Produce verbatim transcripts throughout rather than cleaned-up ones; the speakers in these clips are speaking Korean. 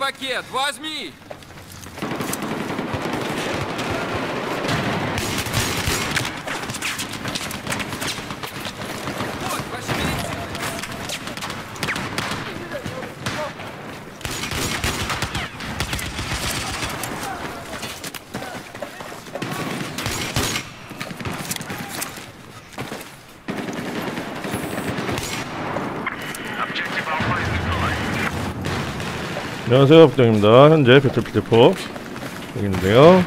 медпакет, возьми! Вот, ваша медицина. 안녕하세요, 부장입니다. 현재 배틀필드 사 여기 있는데요.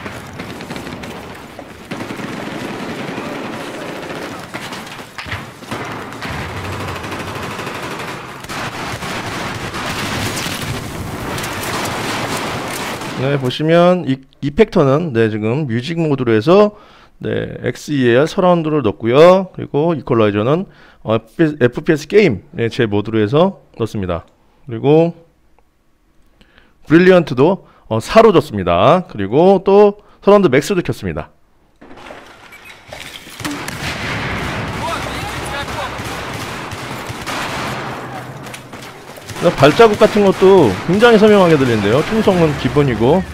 네, 보시면 이, 이펙터는 네, 지금 뮤직 모드로 해서 네, 엑스이알 서라운드를 넣었고요. 그리고 이퀄라이저는 어, 에프피에스 게임 네, 제 모드로 해서 넣습니다. 그리고 브릴리언트도 어, 사로 줬습니다. 그리고 또 서라운드 맥스도 켰습니다. 발자국 같은 것도 굉장히 선명하게 들리는데요. 충성은 기본이고.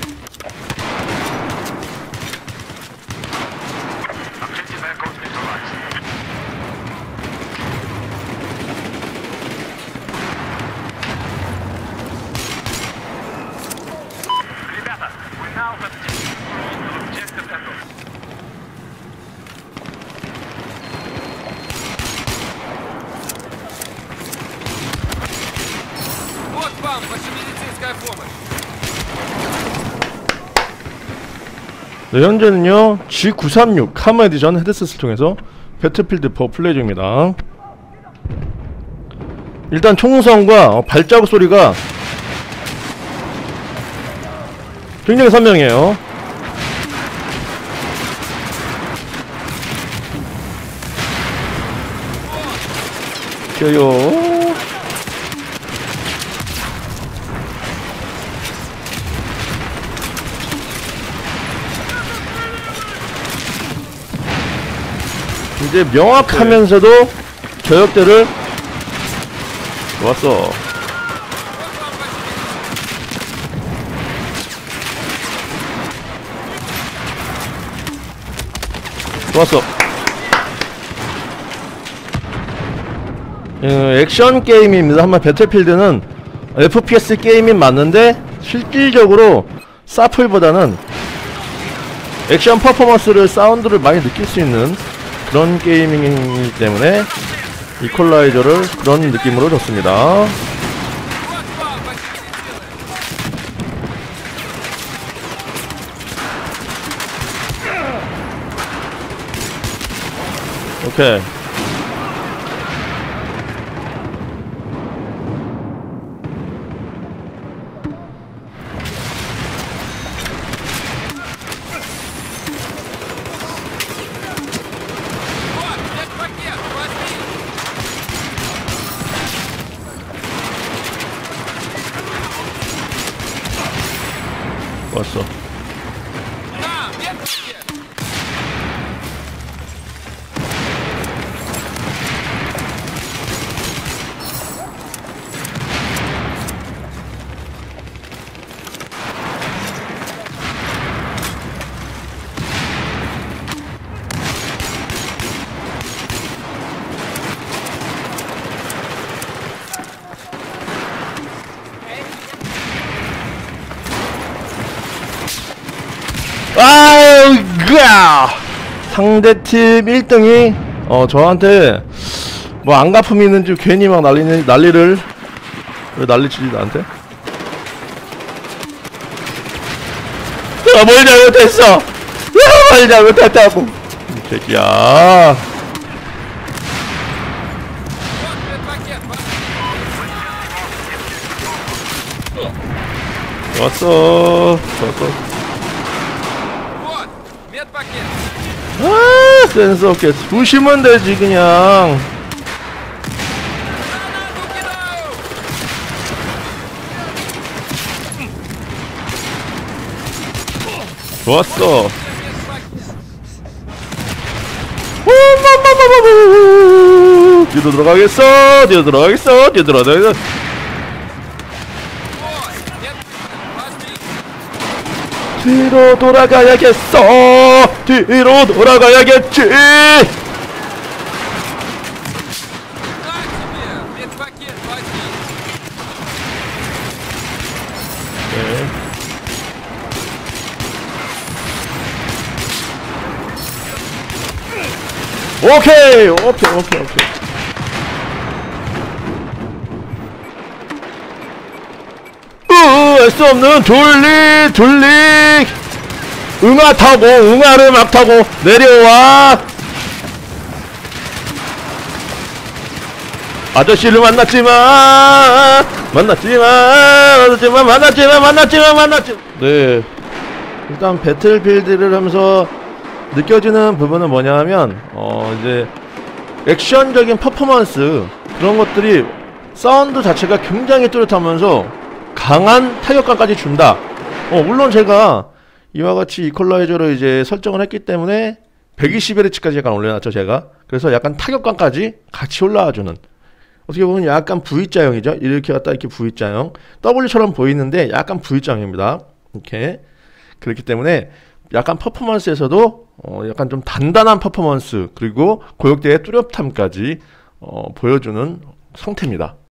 네, 현재는요 지 구삼육 카모 에디션 헤드셋을 통해서 배틀필드 사 플레이 중입니다. 일단 총성과 어, 발자국 소리가 굉장히 선명해요. 튀어요. 이제 명확하면서도 저역대를 좋았어. 좋았어. 음, 액션 게임입니다. 한번 배틀필드는 에프피에스 게임이 맞는데 실질적으로 사플보다는 액션 퍼포먼스를 사운드를 많이 느낄 수 있는 그런 게이밍이기 때문에 이퀄라이저를 그런 느낌으로 줬습니다. 오케이. 왔어. 아우, 으아! 상대팀 일 등이 어 저한테 뭐 안가품이 있는지 괜히 막 난리는 난리를 왜 난리치지 나한테? 야, 뭘 잘못했어? 야, 뭘 잘못했다고? 이 새끼야. 좋았어, 좋았어. 아, 센스 없게 부시면 되지 그냥. 좋았어. 뒤로 들어가겠어. 뒤로 들어가겠어. 뒤로 들어가겠어. 뒤로 돌아가야겠어. 뒤로 돌아가야겠지. На тебе! Медпакет возьми! 네. 오케이 오케이 오케이 오케이. 으알수 없는 둘릭 둘릭. 응아 타고 응아를 막 타고 내려와. 아저씨를 만났지만 만났지만 만났지만 만났지만 만났지만 만났지만 네, 일단 배틀필드를 하면서 느껴지는 부분은 뭐냐 하면 어 이제 액션적인 퍼포먼스, 그런 것들이 사운드 자체가 굉장히 뚜렷하면서 강한 타격감까지 준다. 어 물론 제가 이와 같이 이퀄라이저로 이제 설정을 했기 때문에 백이십 헤르츠까지 약간 올려놨죠 제가. 그래서 약간 타격감까지 같이 올라와주는, 어떻게 보면 약간 V자형이죠. 이렇게 갖다 이렇게 V자형, W처럼 보이는데 약간 V자형입니다. 이렇게. 그렇기 때문에 약간 퍼포먼스에서도 어 약간 좀 단단한 퍼포먼스, 그리고 고역대의 뚜렷함까지 어 보여주는 상태입니다.